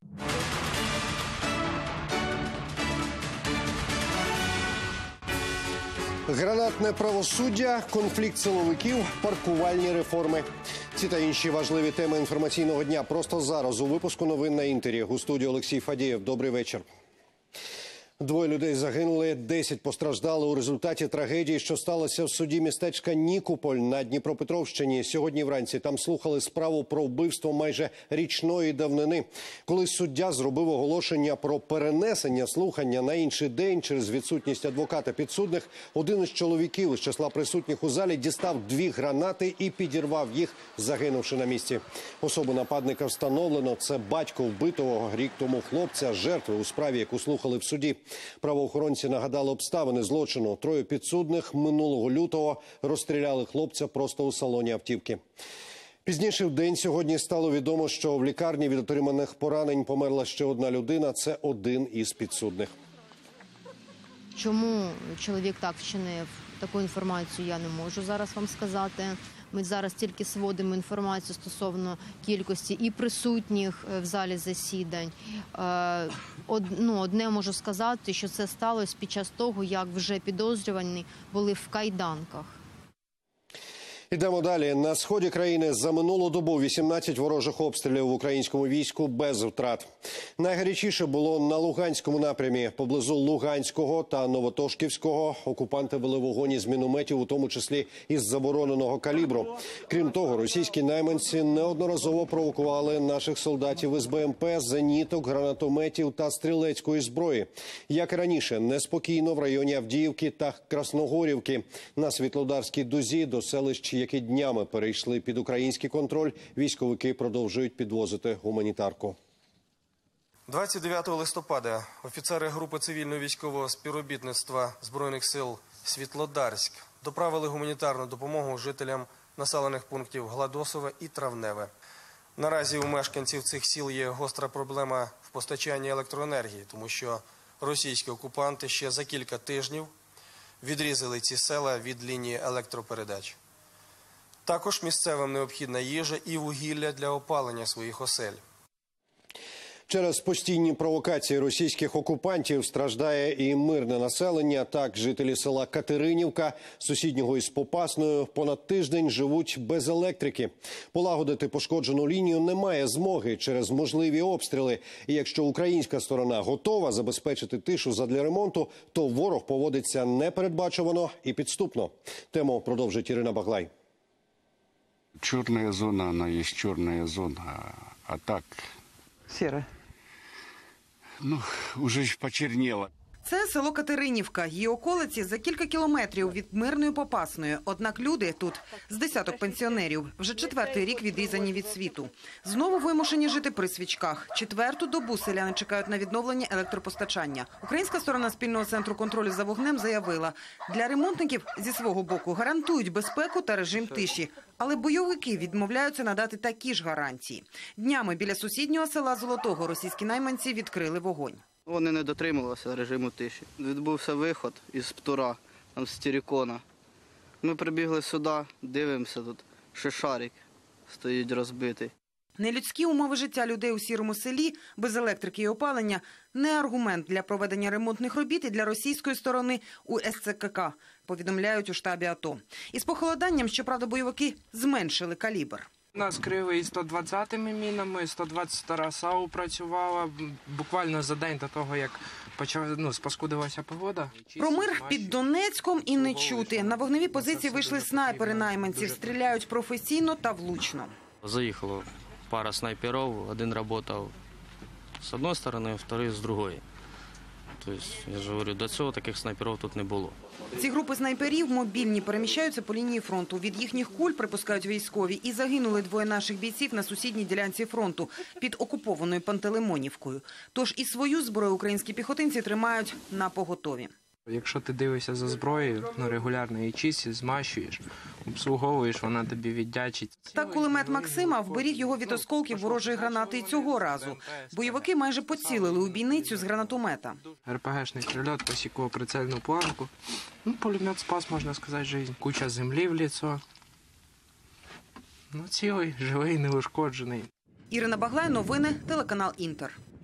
Гранатне правосуддя, конфлікт силовиків, паркувальні реформи. Ці та інші важливі теми інформаційного дня просто зараз у випуску новин на Інтері. У студії Олексій Фадієв. Добрий вечір. 2 людей загинули, 10 постраждали у результаті трагедії, що сталося в суді містечка Нікополь на Дніпропетровщині. Сьогодні вранці там слухали справу про вбивство майже річної давнини. Коли суддя зробив оголошення про перенесення слухання на інший день через відсутність адвоката підсудних, один із чоловіків із числа присутніх у залі дістав 2 гранати і підірвав їх, загинувши на місці. Особу нападника встановлено. Це батько вбитого рік тому хлопця, жертви у справі, яку слухали в суді. Правоохоронці нагадали обставини злочину. 3 підсудних минулого лютого розстріляли хлопця просто у салоні автівки. Пізніше в день сьогодні стало відомо, що в лікарні від отриманих поранень померла ще одна людина. Це один із підсудних. Чому чоловік так вчинив, таку інформацію я не можу зараз вам сказати. Ми зараз тільки сводимо інформацію стосовно кількості і присутніх в залі засідань. Одне можу сказати, що це сталося під час того, як вже підозрювані були в кайданках. Йдемо далі. На сході країни за минулу добу 18 ворожих обстрілів в українському війську без втрат. Найгарячіше було на Луганському напрямі. Поблизу Луганського та Новотошківського окупанти вели вогонь із мінометів, у тому числі із забороненого калібру. Крім того, російські найманці неодноразово провокували наших солдатів із БМП, зеніток, гранатометів та стрілецької зброї. Як і раніше, неспокійно в районі Авдіївки та Красногорівки. На Світлодарській дузі до селищ, які днями перейшли під український контроль, військовики продовжують підвозити гуманітарку. 29 листопада офіцери групи цивільно-військового співробітництва Збройних сил Світлодарськ доправили гуманітарну допомогу жителям населених пунктів Гладосове і Травневе. Наразі у мешканців цих сіл є гостра проблема в постачанні електроенергії, тому що російські окупанти ще за кілька тижнів відрізали ці села від лінії електропередач. Також місцевим необхідна їжа і вугілля для опалення своїх осель. Через постійні провокації російських окупантів страждає і мирне населення. Так, жителі села Катеринівка, сусіднього із Попасною, понад тиждень живуть без електрики. Полагодити пошкоджену лінію немає змоги через можливі обстріли. І якщо українська сторона готова забезпечити тишу задля ремонту, то ворог поводиться непередбачувано і підступно. Тему продовжить Ірина Баглай. Черная зона, она есть черная зона, а так... Серая. Уже почернело. Це село Катеринівка. Її околиці за кілька кілометрів від мирної Попасної. Однак люди тут з десяток пенсіонерів. Вже 4-й рік відрізані від світу. Знову вимушені жити при свічках. 4-ту добу селяни чекають на відновлення електропостачання. Українська сторона спільного центру контролю за вогнем заявила, для ремонтників зі свого боку гарантують безпеку та режим тиші. Але бойовики відмовляються надати такі ж гарантії. Днями біля сусіднього села Золотого російські найманці відкрили вогонь. Вони не дотримувалися режиму тиші. Відбувся виход із Птура, там з Терекона. Ми прибігли сюди, дивимося, тут ще шарик стоїть розбитий. Нелюдські умови життя людей у сірому селі, без електрики і опалення – не аргумент для проведення ремонтних робіт і для російської сторони у СЦКК, повідомляють у штабі АТО. Із похолоданням, щоправда, бойовики зменшили калібр. Нас крили і 120-ми мінами, 122 САУ працювала буквально за день до того, як спаскудилася погода. Про мир під Донецьком і не чути. На вогневі позиції вийшли снайпери найманців, стріляють професійно та влучно. Заїхало пара снайперів, один працював з однієї сторони, другий з іншої. Тобто, я ж говорю, до цього таких снайперів тут не було. Ці групи снайперів мобільні, переміщаються по лінії фронту. Від їхніх куль, припускають військові, і загинули 2 наших бійців на сусідній ділянці фронту під окупованою Пантелеймонівкою. Тож і свою зброю українські піхотинці тримають на поготові. Якщо ти дивишся за зброєю, регулярно її чистиш, змащуєш, обслуговуєш, вона тобі віддячить. Так кулемет Максима вберіг його від осколків ворожої гранати і цього разу. Бойовики майже поцілили у бійницю з гранатомета. РПГшний прильот посікло прицельну планку. Пулемет спас, можна сказати, життя. Куча землі в лицо. Цілий, живий, неушкоджений. Ірина Баглай, новини, телеканал Інтер.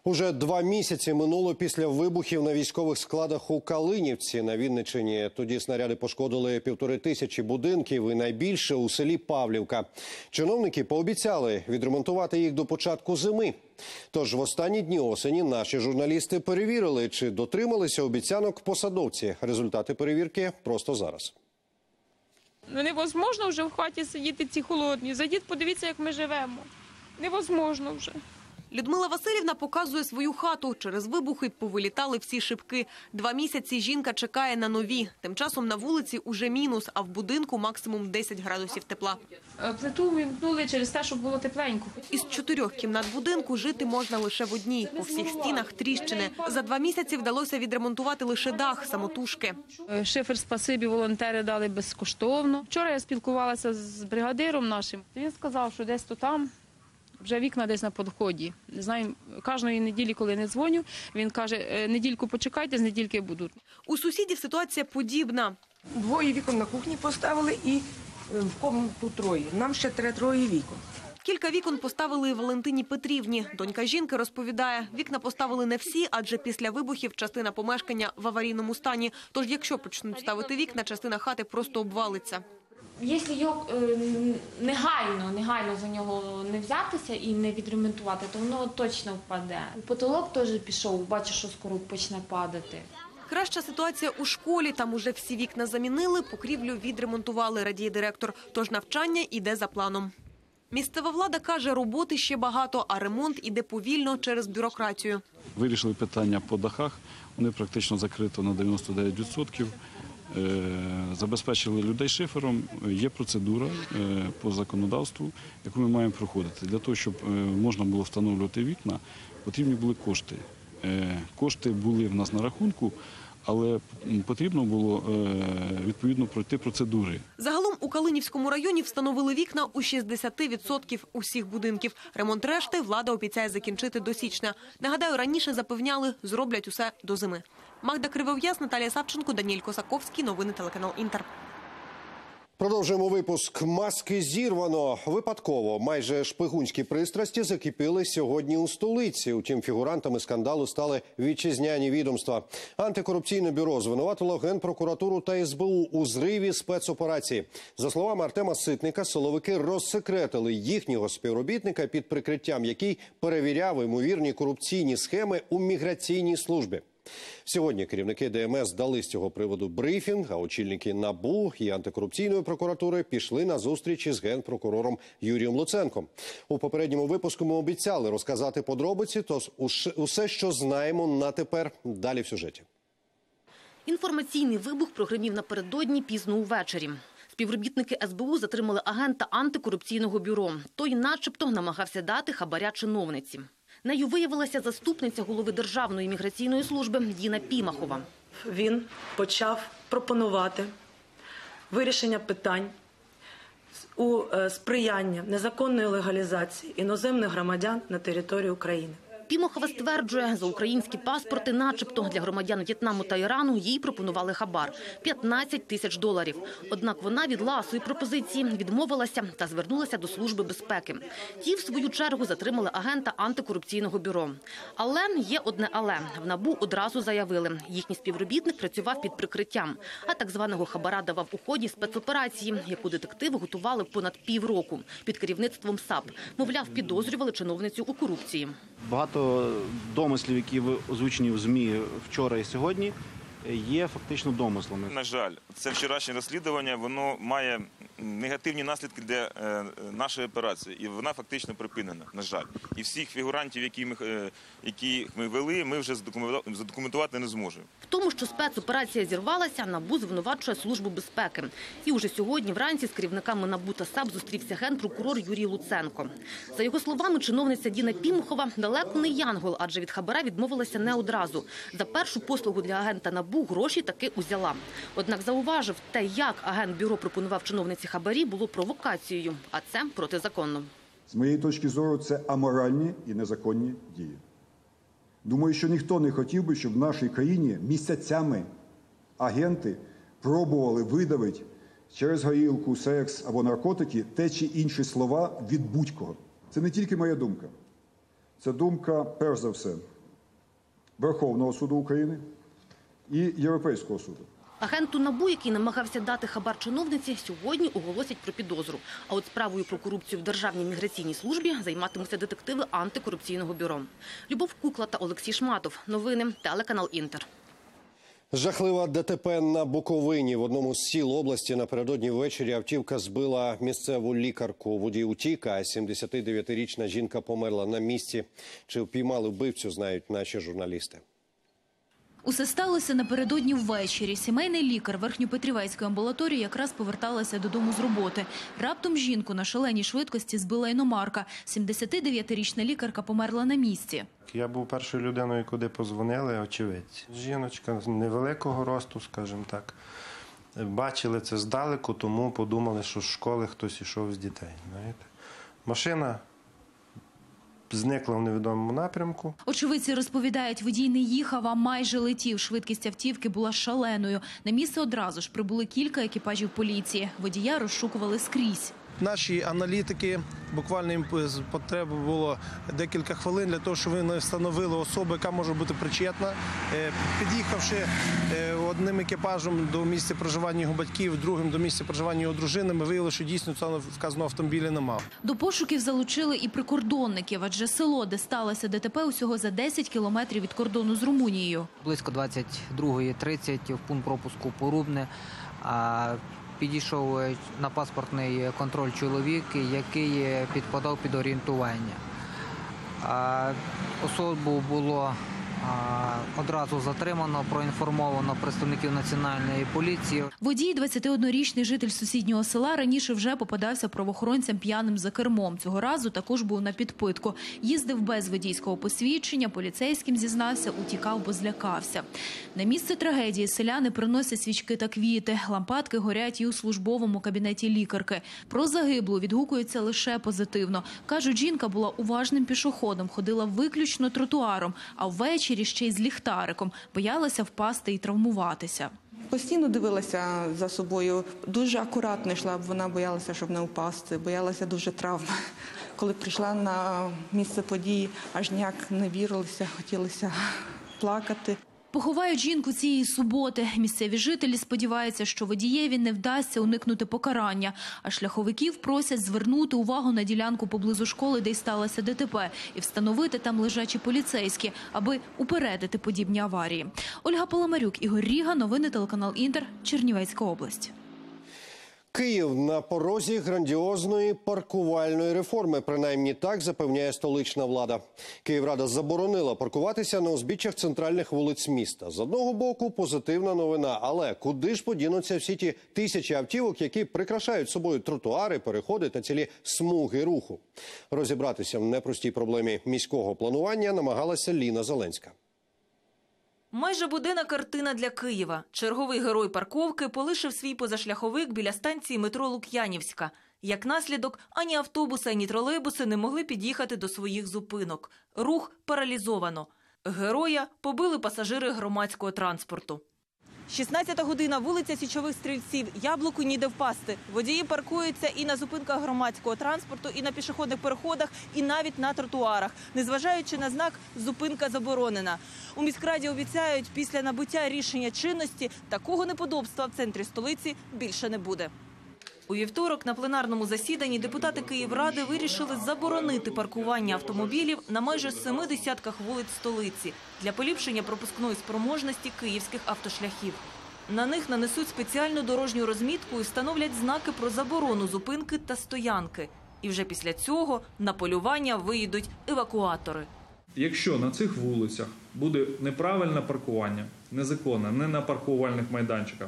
Уже 2 місяці минуло після вибухів на військових складах у Калинівці на Вінниччині. Тоді снаряди пошкодили 1500 будинків і найбільше у селі Павлівка. Чиновники пообіцяли відремонтувати їх до початку зими. Тож в останні дні осені наші журналісти перевірили, чи дотрималися обіцянок посадовці. Результати перевірки просто зараз. Невозможно вже в хаті сидіти ці холодні. Зайдіть, подивіться, як ми живемо. Невозможно вже. Людмила Васильівна показує свою хату. Через вибухи повилітали всі шибки. 2 місяці жінка чекає на нові. Тим часом на вулиці уже мінус, а в будинку максимум 10 градусів тепла. Плиту вимкнули через те, щоб було тепленько. Із 4 кімнат будинку жити можна лише в одній. По всіх стінах тріщини. За 2 місяці вдалося відремонтувати лише дах самотужки. Шифер, спасибі, волонтери дали безкоштовно. Вчора я спілкувалася з бригадиром нашим. Він сказав, що десь то там. Вже вікна десь на підході. Не знаю, кожної неділі, коли не дзвоню, він каже, недільку почекайте, з недільки будуть. У сусідів ситуація подібна. 2 вікон на кухні поставили і в кімнаті 3. Нам ще треба 3 вікон. Кілька вікон поставили і Валентині Петрівні. Донька жінки розповідає, вікна поставили не всі, адже після вибухів частина помешкання в аварійному стані. Тож якщо почнуть ставити вікна, частина хати просто обвалиться. Якщо його негайно за нього не взятися і не відремонтувати, то воно точно впаде. Потолок теж пішов, бачу, що скоро почне падати. Краща ситуація у школі. Там уже всі вікна замінили, покрівлю відремонтували, радіє директор. Тож навчання йде за планом. Місцева влада каже, роботи ще багато, а ремонт іде повільно через бюрократію. Вирішили питання по дахах. Вони практично закрито на 99%. Забезпечили людей шифером, є процедура по законодавству, яку ми маємо проходити. Для того, щоб можна було встановлювати вікна, потрібні були кошти. Кошти були в нас на рахунку, але потрібно було відповідно пройти процедури. Загалом у Калинівському районі встановили вікна у 60% усіх будинків. Ремонт решти влада обіцяє закінчити до січня. Нагадаю, раніше запевняли, зроблять усе до зими. Магда Кривов'яз, Наталія Савченко, Даніель Косаковський. Новини телеканал Інтер. Продовжуємо випуск. Маски зірвано. Випадково. Майже шпигунські пристрасті закипіли сьогодні у столиці. Утім, фігурантами скандалу стали вітчизняні відомства. Антикорупційне бюро звинуватило Генпрокуратуру та СБУ у зриві спецоперації. За словами Артема Ситника, силовики розсекретили їхнього співробітника, під прикриттям який перевіряв ймовірні корупційні схеми у міграційній службі. Сьогодні керівники ДМС дали з цього приводу брифінг, а очільники НАБУ і антикорупційної прокуратури пішли на зустрічі з генпрокурором Юрієм Луценком. У попередньому випуску ми обіцяли розказати подробиці, тож усе, що знаємо на тепер, далі в сюжеті. Інформаційний вибух прогримів напередодні пізно увечері. Співробітники СБУ затримали агента антикорупційного бюро. Той начебто намагався дати хабаря чиновниці. Нею виявилася заступниця голови Державної міграційної служби Діна Пімахова. Він почав пропонувати вирішення питань у сприяння незаконної легалізації іноземних громадян на території України. Пімахова стверджує, за українські паспорти начебто для громадян В'єтнаму та Ірану їй пропонували хабар – $15 000. Однак вона від ласої пропозиції відмовилася та звернулася до Служби безпеки. Ті, в свою чергу, затримали агента антикорупційного бюро. Але є одне «але». В НАБУ одразу заявили, їхній співробітник працював під прикриттям, а так званого хабара давав у ході спецоперації, яку детективи готували понад півроку під керівництвом САП. Мовляв, підозрювали чиновницю у корупції. Багато домислів, які озвучені в ЗМІ вчора і сьогодні, є фактично домислами. На жаль, це вчорашнє розслідування, воно має негативні наслідки для нашої операції. І вона фактично припинена, на жаль. І всіх фігурантів, які ми вели, ми вже задокументувати не зможемо. В тому, що спецоперація зірвалася, НАБУ звинувачує Службу безпеки. І уже сьогодні вранці з керівниками НАБУ та САП зустрівся генпрокурор Юрій Луценко. За його словами, чиновниця Діна Пімахова далеко не янгол, адже від хабара відмовилася не одразу. За першу послугу для агента НАБУ гроші таки узяла. Однак зауважив, те, як агент бюро пропонував чиновниці хабарі, було провокацією, а це протизаконно. З моєї точки зору, це аморальні і незаконні дії. Думаю, що ніхто не хотів би, щоб в нашій країні місяцями агенти пробували видавити через горілку, секс або наркотики те чи інші слова від будь-кого. Це не тільки моя думка. Це думка, перш за все, Верховного суду України і Європейського суду. Агенту НАБУ, який намагався дати хабар чиновниці, сьогодні оголосять про підозру. А от справою про корупцію в Державній міграційній службі займатимуться детективи антикорупційного бюро. Любов Кукла та Олексій Шматов. Новини. Телеканал «Інтер». Жахлива ДТП на Буковині. В одному з сіл області напередодні ввечері автівка збила місцеву лікарку. Водій утік, а 79-річна жінка померла на місці. Чи впіймали вбивцю, знають наші журналісти. Усе сталося напередодні ввечері. Сімейний лікар Верхньопетрівецької амбулаторії якраз поверталася додому з роботи. Раптом жінку на шаленій швидкості збила іномарка. 79-річна лікарка померла на місці. Я був першою людиною, куди позвонили очевидці. Жіночка невеликого росту, скажімо так. Бачили це здалеку, тому подумали, що з школи хтось ішов з дітей. Знаєте? Машина зникла в невідомому напрямку. Очевидці розповідають, водій не їхав, а майже летів. Швидкість автівки була шаленою. На місце одразу ж прибули кілька екіпажів поліції. Водія розшукували скрізь. Наші аналітики, буквально їм потреба було декілька хвилин для того, щоб вони встановили особу, яка може бути причетна. Під'їхавши одним екіпажем до місця проживання його батьків, другим до місця проживання його дружини, ми виявили, що дійсно цього вказаного автомобіля немає. До пошуків залучили і прикордонників, адже село, де сталося ДТП, усього за 10 кілометрів від кордону з Румунією. Близько 22:30 в пункт пропуску Порубне підійшов на паспортний контроль чоловік, який підпадав під орієнтування. Особу було одразу затримано, проінформовано представників Національної поліції. Водій, 21-річний житель сусіднього села, раніше вже попадався правоохоронцям п'яним за кермом. Цього разу також був на підпитку. Їздив без водійського посвідчення, поліцейським зізнався, утікав, бо злякався. На місце трагедії селяни приносять свічки та квіти. Лампадки горять і у службовому кабінеті лікарки. Про загиблу відгукуються лише позитивно. Кажуть, жінка була уважним пішоходом, ходила виключно тротуаром, а ввечері ще й з ліхтариком. Боялася впасти і травмуватися. Постійно дивилася за собою, дуже акуратно йшла, бо вона боялася, щоб не впасти, боялася дуже травм. Коли прийшла на місце події, аж ніяк не вірилася, хотілося плакати. Поховають жінку цієї суботи. Місцеві жителі сподіваються, що водієві не вдасться уникнути покарання. А шляховиків просять звернути увагу на ділянку поблизу школи, де й сталося ДТП, і встановити там лежачі поліцейські, аби упередити подібні аварії. Ольга Паламарюк, Ігор Ріга, новини телеканал «Інтер», Чернівецька область. Київ на порозі грандіозної паркувальної реформи. Принаймні так запевняє столична влада. Київрада заборонила паркуватися на узбіччях центральних вулиць міста. З одного боку позитивна новина, але куди ж подінуться всі ті тисячі автівок, які прикрашають собою тротуари, переходи та цілі смуги руху? Розібратися в непростій проблемі міського планування намагалася Ліна Зеленська. Майже буденна картина для Києва. Черговий герой парковки полишив свій позашляховик біля станції метро Лук'янівська. Як наслідок, ані автобуси, ані тролейбуси не могли під'їхати до своїх зупинок. Рух паралізовано. Героя побили пасажири громадського транспорту. 16-та година, вулиця Січових Стрільців. Яблуку ніде впасти. Водії паркуються і на зупинках громадського транспорту, і на пішохідних переходах, і навіть на тротуарах. Незважаючи на знак «Зупинка заборонена». У міськраді обіцяють, після набуття рішення чинності такого неподобства в центрі столиці більше не буде. У вівторок на пленарному засіданні депутати Київради вирішили заборонити паркування автомобілів на майже 7 десятках вулиць столиці для поліпшення пропускної спроможності київських автошляхів. На них нанесуть спеціальну дорожню розмітку і встановлять знаки про заборону зупинки та стоянки. І вже після цього на полювання виїдуть евакуатори. Якщо на цих вулицях буде неправильне паркування, незаконне, не на паркувальних майданчиках,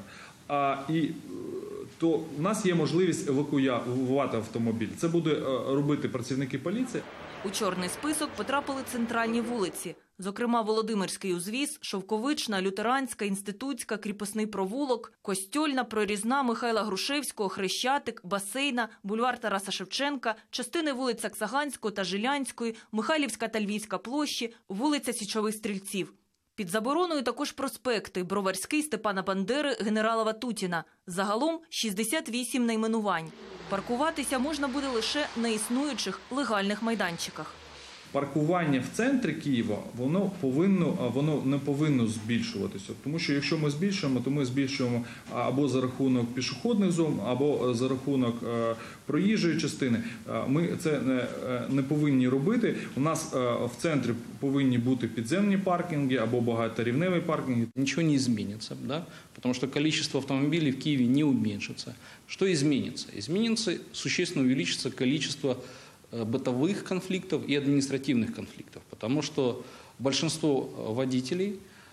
то в нас є можливість евакуювати автомобіль. Це буде робити працівники поліції. У чорний список потрапили центральні вулиці. Зокрема, Володимирський узвіз, Шовковична, Лютеранська, Інститутська, Кріпосний провулок, Костьольна, Прорізна, Михайла Грушевського, Хрещатик, Басейна, бульвар Тараса Шевченка, частини вулиць Саксаганської та Жилянської, Михайлівська та Львівська площі, вулиця Січових Стрільців. Під забороною також проспекти – Броварський, Степана Бандери, Генерала Ватутіна. Загалом 68 найменувань. Паркуватися можна буде лише на існуючих легальних майданчиках. паркування в центрі Києва, воно не повинно збільшуватися. Тому що якщо ми збільшуємо, то ми збільшуємо або за рахунок пішохідних зон, або за рахунок проїжджої частини. Ми це не повинні робити. У нас в центрі повинні бути підземні паркінги або багаторівневі паркінги. Ничего не изменится, да? Потому что количество автомобилей в Киеве не уменьшится. Что изменится? Изменится, существенно увеличится количество бытовых конфликтов и административных конфликтов, потому что большинство водителей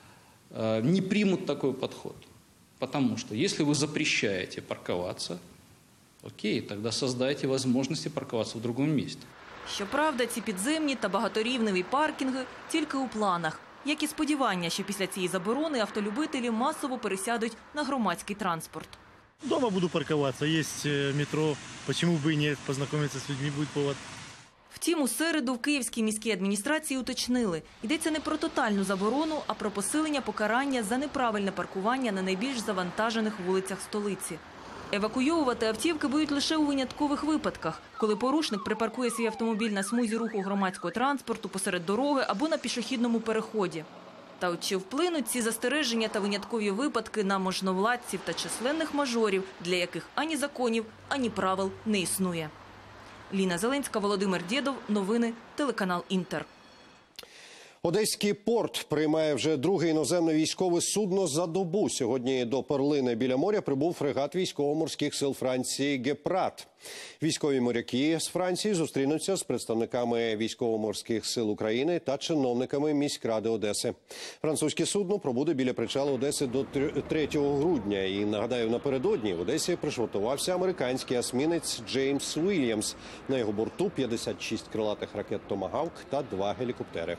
не примут такой подход. Потому что если вы запрещаете парковаться, окей, тогда создайте возможности парковаться в другом месте. Щоправда, ці підземні та багаторівневі паркінги тільки у планах. Як і сподівання, що після цієї заборони автолюбителі масово пересядуть на громадський транспорт. Дома буду парковаться, есть метро, почему бы и нет, познакомиться с людьми будет повод. Втім, у середу в Київській міській адміністрації уточнили, йдеться не про тотальну заборону, а про посилення покарання за неправильне паркування на найбільш завантажених вулицях столиці. Евакуйовувати автівки будуть лише у виняткових випадках, коли порушник припаркує свій автомобіль на смузі руху громадського транспорту посеред дороги або на пішохідному переході. Та от чи вплинуть ці застереження та виняткові випадки на можновладців та численних мажорів, для яких ані законів, ані правил не існує. Ліна Зеленська, Володимир Дєдов. Новини. Телеканал «Інтер». Одеський порт приймає вже друге іноземне військове судно за добу. Сьогодні до перлини біля моря прибув фрегат військово-морських сил Франції «Гепрад». Військові моряки з Франції зустрінуться з представниками військово-морських сил України та чиновниками міськради Одеси. Французьке судно пробуде біля причалу Одеси до 3 грудня. І, нагадаю, напередодні в Одесі пришвартувався американський есмінець Джеймс Уільямс. На його борту 56 крилатих ракет «Томагавк» та 2 гелікоптери.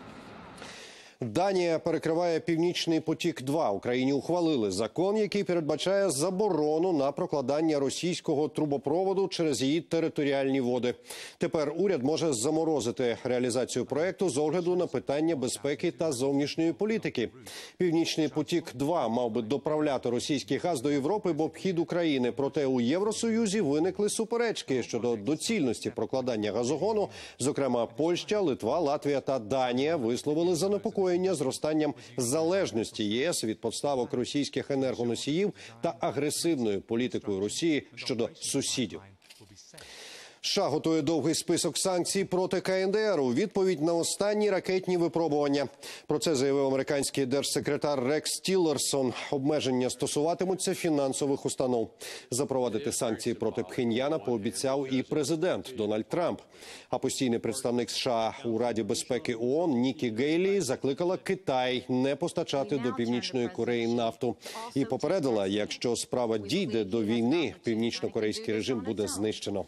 Данія перекриває «Північний потік-2». Україні ухвалили закон, який передбачає заборону на прокладання російського трубопроводу через її територіальні води. Тепер уряд може заморозити реалізацію проекту з огляду на питання безпеки та зовнішньої політики. «Північний потік-2» мав би доправляти російський газ до Європи в обхід України. Проте у Євросоюзі виникли суперечки щодо доцільності прокладання газогону. Зокрема, Польща, Литва, Латвія та Данія висловили занепокоєння зростанням залежності ЄС від поставок російських енергоносіїв та агресивною політикою Росії щодо сусідів. США готує довгий список санкцій проти КНДР у відповідь на останні ракетні випробування. Про це заявив американський держсекретар Рекс Тіллерсон. Обмеження стосуватимуться фінансових установ. Запровадити санкції проти Пхеньяна пообіцяв і президент Дональд Трамп. А постійний представник США у Раді безпеки ООН Нікі Гейлі закликала Китай не постачати до Північної Кореї нафту. І попередила, якщо справа дійде до війни, північно-корейський режим буде знищено.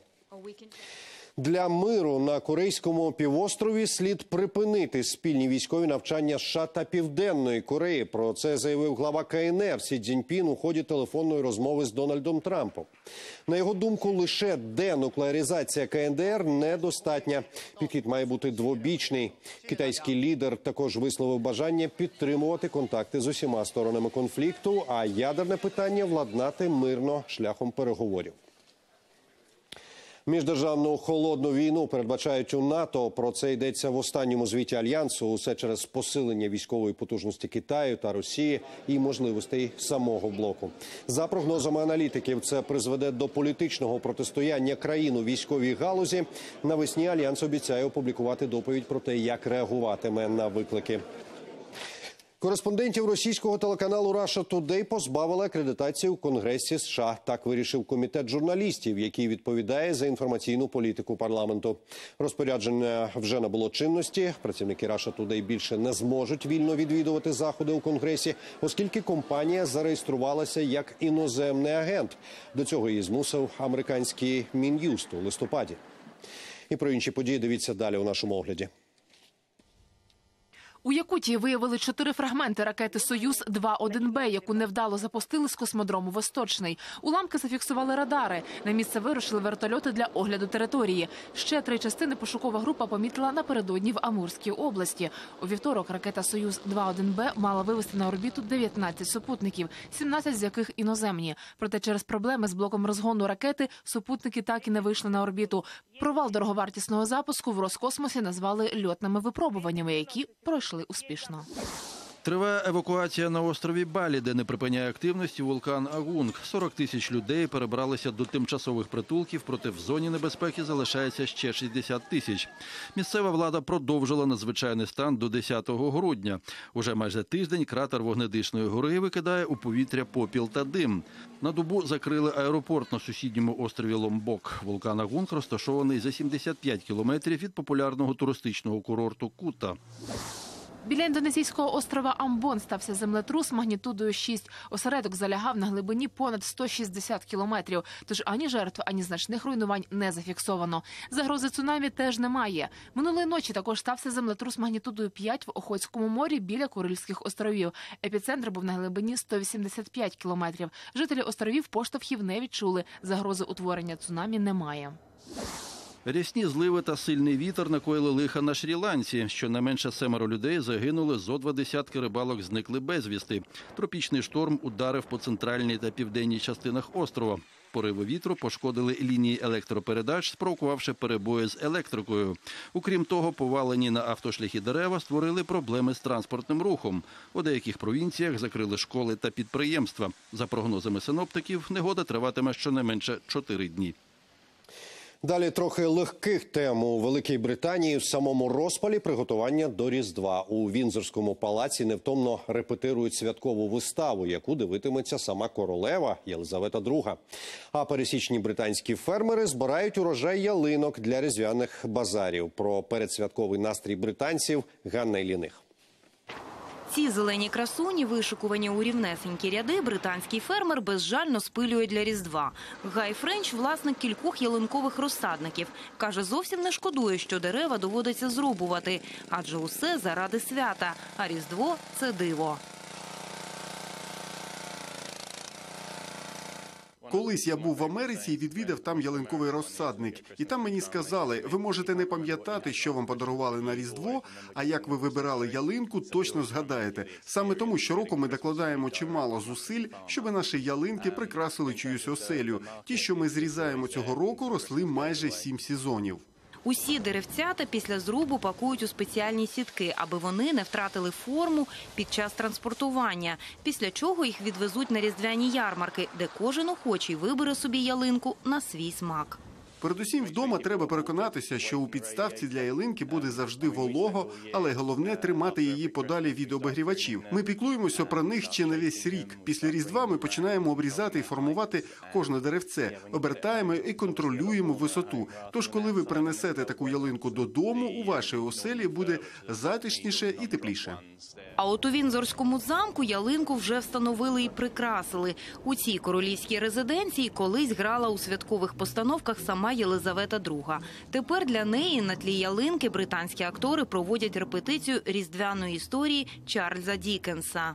Для миру на Корейському півострові слід припинити спільні військові навчання США та Південної Кореї. Про це заявив глава КНР Сі Цзіньпін у ході телефонної розмови з Дональдом Трампом. На його думку, лише денуклеаризація КНДР недостатня. Підхід має бути двобічний. Китайський лідер також висловив бажання підтримувати контакти з усіма сторонами конфлікту, а ядерне питання владнати мирно шляхом переговорів. Міждержавну холодну війну передбачають у НАТО. Про це йдеться в останньому звіті Альянсу. Усе через посилення військової потужності Китаю та Росії і можливостей самого блоку. За прогнозами аналітиків, це призведе до політичного протистояння країн у військовій галузі. Навесні Альянс обіцяє опублікувати доповідь про те, як реагуватиме на виклики. Кореспондентів російського телеканалу Russia Today позбавили акредитації у Конгресі США. Так вирішив комітет журналістів, який відповідає за інформаційну політику парламенту. Розпорядження вже набуло чинності. Працівники Russia Today більше не зможуть вільно відвідувати заходи у Конгресі, оскільки компанія зареєструвалася як іноземний агент. До цього її змусив американський Мін'юст у листопаді. І про інші події дивіться далі у нашому огляді. У Якутії виявили 4 фрагменти ракети «Союз-2-1Б», яку невдало запустили з космодрому «Восточний». Уламки зафіксували радари. На місце вирушили вертольоти для огляду території. Ще 3 частини пошукова група помітила напередодні в Амурській області. У вівторок ракета «Союз-2-1Б» мала вивести на орбіту 19 супутників, 17 з яких іноземні. Проте через проблеми з блоком розгону ракети супутники так і не вийшли на орбіту. Провал дороговартісного запуску в Роскосмосі назвали льотними випробуваннями, які пройшли успішно. Триває евакуація на острові Балі, де не припиняє активності вулкан Агунг. 40 тисяч людей перебралися до тимчасових притулків, проте в зоні небезпеки залишається ще 60 тисяч. Місцева влада продовжила надзвичайний стан до 10 грудня. Уже майже тиждень кратер вогнедишної гори викидає у повітря попіл та дим. На добу закрили аеропорт на сусідньому острові Ломбок. Вулкан Агунг розташований за 75 кілометрів від популярного туристичного курорту Кута. Біля індонезійського острова Амбон стався землетрус магнітудою 6. Осередок залягав на глибині понад 160 кілометрів. Тож ані жертв, ані значних руйнувань не зафіксовано. Загрози цунамі теж немає. Минулої ночі також стався землетрус магнітудою 5 в Охотському морі біля Курильських островів. Епіцентр був на глибині 185 кілометрів. Жителі островів поштовхів не відчули. Загрози утворення цунамі немає. Рясні зливи та сильний вітер накоїли лиха на Шрі-Ланці. Щонайменше 7 людей загинули, зо 2 десятки рибалок зникли безвісти. Тропічний шторм ударив по центральній та південній частинах острова. Пориви вітру пошкодили лінії електропередач, спровокувавши перебої з електрикою. Окрім того, повалені на автошляхи дерева створили проблеми з транспортним рухом. У деяких провінціях закрили школи та підприємства. За прогнозами синоптиків, негода триватиме щонайменше 4 дні. Далі трохи легких тем. У Великій Британії в самому розпалі приготування до Різдва. У Віндзорському палаці невтомно репетирують святкову виставу, яку дивитиметься сама королева Єлизавета II. А пересічні британські фермери збирають урожай ялинок для різдвяних базарів. Про передсвятковий настрій британців Ганна Іліних. Ці зелені красуні, вишикувані у рівнесенькі ряди, британський фермер безжально спилює для Різдва. Гай Френч – власник кількох ялинкових розсадників. Каже, зовсім не шкодує, що дерева доводиться зрубувати. Адже усе заради свята, а Різдво – це диво. Колись я був в Америці і відвідав там ялинковий розсадник. І там мені сказали, ви можете не пам'ятати, що вам подарували на Різдво, а як ви вибирали ялинку, точно згадаєте. Саме тому щороку ми докладаємо чимало зусиль, щоб наші ялинки прикрасили чиюсь оселю. Ті, що ми зрізаємо цього року, росли майже 7 сезонів. Усі деревцята після зрубу пакують у спеціальні сітки, аби вони не втратили форму під час транспортування. Після чого їх відвезуть на різдвяні ярмарки, де кожен охочий вибере собі ялинку на свій смак. Передусім вдома треба переконатися, що у підставці для ялинки буде завжди волого, але головне – тримати її подалі від обігрівачів. Ми піклуємося про них ще не весь рік. Після Різдва ми починаємо обрізати і формувати кожне деревце, обертаємо і контролюємо висоту. Тож, коли ви принесете таку ялинку додому, у вашій оселі буде затишніше і тепліше. А от у Віндзорському замку ялинку вже встановили і прикрасили. У цій королівській резиденції колись грала у святкових постановках сама Єлизавета II. Тепер для неї на тлі ялинки британські актори проводять репетицію різдвяної історії Чарльза Дікенса.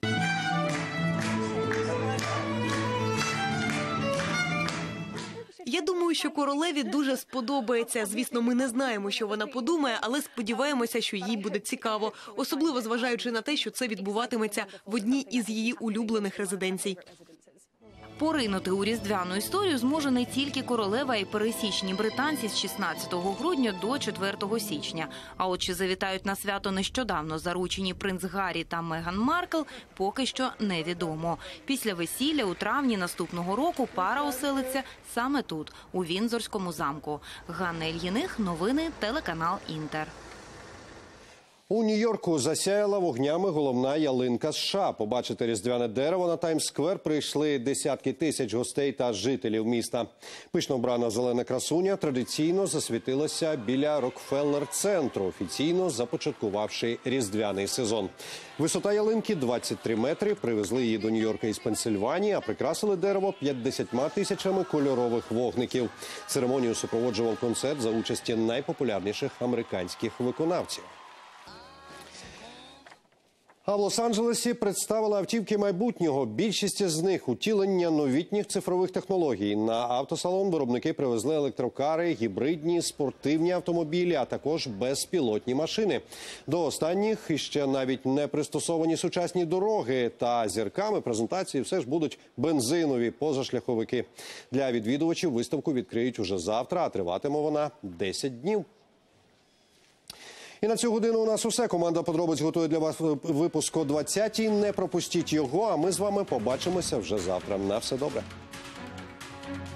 Я думаю, що королеві дуже сподобається. Звісно, ми не знаємо, що вона подумає, але сподіваємося, що їй буде цікаво. Особливо зважаючи на те, що це відбуватиметься в одній із її улюблених резиденцій. Поринути у різдвяну історію зможе не тільки королева, а й пересічні британці з 16 грудня до 4 січня. А от чи завітають на свято нещодавно заручені принц Гаррі та Меган Маркл, поки що невідомо. Після весілля у травні наступного року пара оселиться саме тут, у Віндзорському замку. Ганна Ільїних, новини, телеканал «Інтер». У Нью-Йорку засяяла вогнями головна ялинка США. Побачити різдвяне дерево на Таймс-сквер прийшли десятки тисяч гостей та жителів міста. Пишно вбрана зелена красуня традиційно засвітилася біля Рокфеллер-центру, офіційно започаткувавши різдвяний сезон. Висота ялинки 23 метри. Привезли її до Нью-Йорка із Пенсильванії, а прикрасили дерево 50 тисячами кольорових вогників. Церемонію супроводжував концерт за участі найпопулярніших американських виконавців. А в Лос-Анджелесі представили автівки майбутнього. Більшість з них – утілення новітніх цифрових технологій. На автосалон виробники привезли електрокари, гібридні, спортивні автомобілі, а також безпілотні машини. До останніх іще навіть не пристосовані сучасні дороги. Та зірками презентації все ж будуть бензинові позашляховики. Для відвідувачів виставку відкриють уже завтра, а триватиме вона 10 днів. І на цю годину у нас усе. Команда «Подробиць» готує для вас випуск о 20-й. Не пропустіть його, а ми з вами побачимося вже завтра. На все добре.